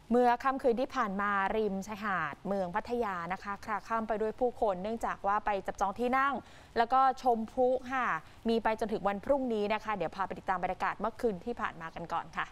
เมื่อค่ำคืนที่ผ่านมาริมชายหาดเมืองพัทยานะคะคลาคล่ำไปด้วยผู้คนเนื่องจากว่าไปจับจองที่นั่งแล้วก็ชมพลุค่ะมีไปจนถึงวันพรุ่งนี้นะคะเดี๋ยวพาไปติดตามบรรยากาศเมื่อคืนที่ผ่านมากันก่อนค่ะ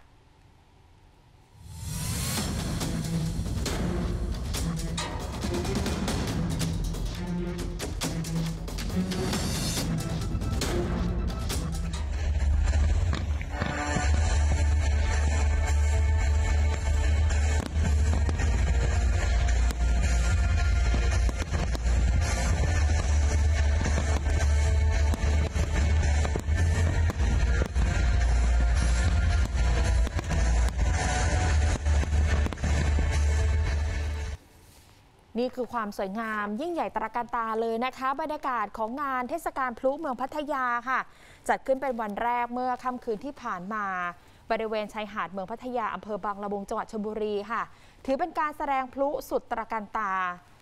นี่คือความสวยงามยิ่งใหญ่ตระการตาเลยนะคะบรรยากาศของงานเทศกาลพลุเมืองพัทยาค่ะจัดขึ้นเป็นวันแรกเมื่อค่ำคืนที่ผ่านมาบริเวณชายหาดเมืองพัทยาอำเภอบางละมุงจังหวัดชลบุรีค่ะถือเป็นการแสดงพลุสุดตระการตา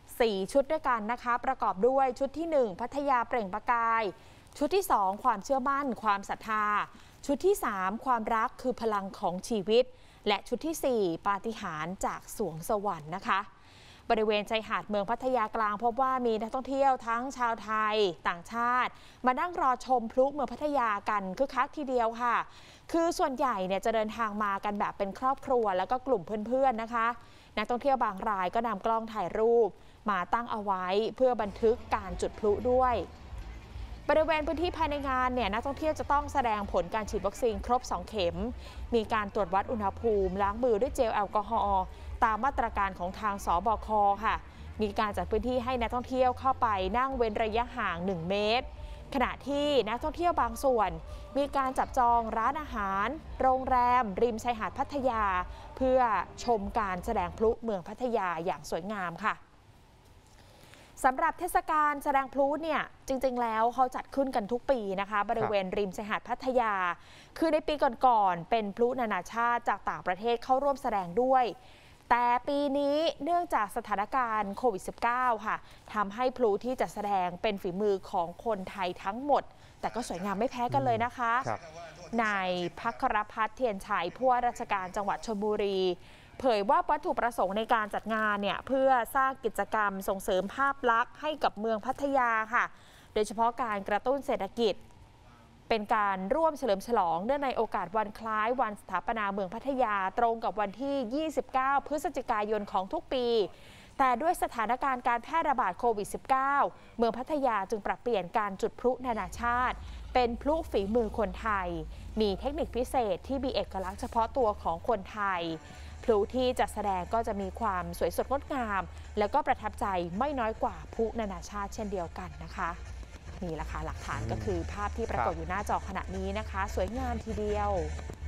4ชุดด้วยกันนะคะประกอบด้วยชุดที่1พัทยาเปล่งประกายชุดที่2ความเชื่อมั่นความศรัทธาชุดที่3ความรักคือพลังของชีวิตและชุดที่4ปาฏิหาริย์จากสวงสวรรค์นะคะบริเวณชายหาดเมืองพัทยากลางพบว่ามีนักท่องเที่ยวทั้งชาวไทยต่างชาติมานั่งรอชมพลุเมืองพัทยากันคึกคักทีเดียวค่ะคือส่วนใหญ่เนี่ยจะเดินทางมากันแบบเป็นครอบครัวแล้วก็กลุ่มเพื่อนๆนะคะนักท่องเที่ยวบางรายก็นำกล้องถ่ายรูปมาตั้งเอาไว้เพื่อบันทึกการจุดพลุด้วยบริเวณพื้นที่ภายในงานเนี่ยนักท่องเที่ยวจะต้องแสดงผลการฉีดวัคซีนครบ2 เข็มมีการตรวจวัดอุณหภูมิล้างมือด้วยเจลแอลกอฮอล์ตามมาตรการของทางสบค.ค่ะมีการจัดพื้นที่ให้นักท่องเที่ยวเข้าไปนั่งเว้นระยะห่าง1 เมตรขณะที่นักท่องเที่ยวบางส่วนมีการจับจองร้านอาหารโรงแรมริมชายหาดพัทยาเพื่อชมการแสดงพลุเมืองพัทยาอย่างสวยงามค่ะสำหรับเทศกาลแสดงพลุเนี่ยจริงๆแล้วเขาจัดขึ้นกันทุกปีนะคะบริเวณริมชายหาดพัทยาคือในปีก่อนๆเป็นพลุนานาชาติจากต่างประเทศเข้าร่วมแสดงด้วยแต่ปีนี้เนื่องจากสถานการณ์โควิด -19 ค่ะทำให้พลุที่จะแสดงเป็นฝีมือของคนไทยทั้งหมดแต่ก็สวยงามไม่แพ้กันเลยนะคะนายภัครพัฒน์เทียนชัยผู้ว่าราชการจังหวัดชลบุรีเผยว่าวัตถุประสงค์ในการจัดงานเนี่ยเพื่อสร้างกิจกรรมส่งเสริมภาพลักษณ์ให้กับเมืองพัทยาค่ะโดยเฉพาะการกระตุ้นเศรษฐกิจเป็นการร่วมเฉลิมฉลองเนื่องในโอกาสวันคล้ายวันสถาปนาเมืองพัทยาตรงกับวันที่ 29 พฤศจิกายนของทุกปีแต่ด้วยสถานการณ์การแพร่ระบาดโควิด -19 เมืองพัทยาจึงปรับเปลี่ยนการจุดพลุนานาชาติเป็นพลุฝีมือคนไทยมีเทคนิคพิเศษที่มีเอกลักษณ์เฉพาะตัวของคนไทยพลุที่จะแสดงก็จะมีความสวยสดงดงามแล้วก็ประทับใจไม่น้อยกว่าพลุนานาชาติเช่นเดียวกันนะคะนี่แหละค่ะหลักฐานก็คือภาพที่ปรากฏอยู่หน้าจอขณะนี้นะคะสวยงามทีเดียว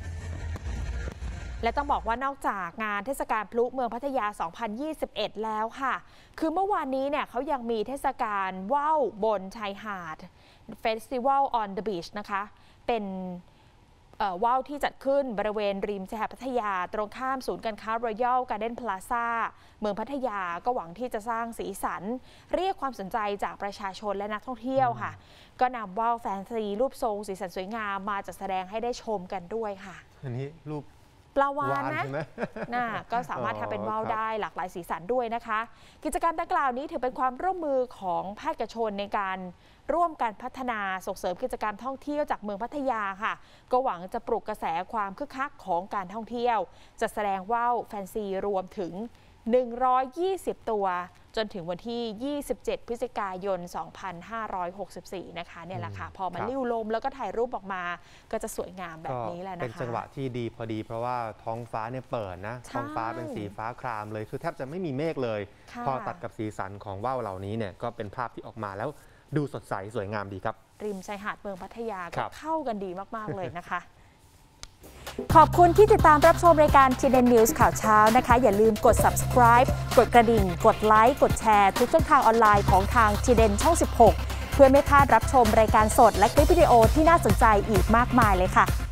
และต้องบอกว่านอกจากงานเทศกาลพลุเมืองพัทยา 2021 แล้วค่ะคือเมื่อวานนี้เนี่ยเขายังมีเทศกาลว่าวบนชายหาด Festival on the Beach นะคะเป็นว่าวที่จัดขึ้นบริเวณริมชายหาดพัทยาตรงข้ามศูนย์การค้ารอยัลการ์เด้นพลาซ่าเมืองพัทยาก็หวังที่จะสร้างสีสันเรียกความสนใจจากประชาชนและนักท่องเที่ยวค่ะก็นำว่าวแฟนซีรูปทรงสีสันสวยงามมาจัดแสดงให้ได้ชมกันด้วยค่ะอันนี้รูปปลาวาฬนะน่าก็สามารถทำเป็นว่าวได้หลากหลายสีสันด้วยนะคะกิจกรรมดังกล่าวนี้ถือเป็นความร่วมมือของภาคเอกชนในการร่วมกันพัฒนาส่งเสริมกิจกรรมท่องเที่ยวจากเมืองพัทยาค่ะก็หวังจะปลุกกระแสความคึกคักของการท่องเที่ยวจะแสดงว่าวแฟนซีรวมถึง120 ตัวจนถึงวันที่ 27 พฤศจิกายน 2564 นะคะเนี่ยแหละค่ะพอมันลิ้วลมแล้วก็ถ่ายรูปออกมาก็จะสวยงามแบบนี้แหละนะคะเป็นจังหวะที่ดีพอดีเพราะว่าท้องฟ้าเนี่ยเปิดนะท้องฟ้าเป็นสีฟ้าครามเลยคือแทบจะไม่มีเมฆเลยพอตัดกับสีสันของว่าวเหล่านี้เนี่ยก็เป็นภาพที่ออกมาแล้วดูสดใสสวยงามดีครับริมชายหาดเมืองพัทยาก็เข้ากันดีมากๆเลยนะคะขอบคุณที่ติดตามรับชมรายการ TDN News ข่าวเช้านะคะอย่าลืมกด subscribe กดกระดิ่งกดไลค์กดแชร์ทุกช่องทางออนไลน์ของทาง TDN ช่อง 16 เพื่อไม่พลาดรับชมรายการสดและคลิปวิดีโอที่น่าสนใจอีกมากมายเลยค่ะ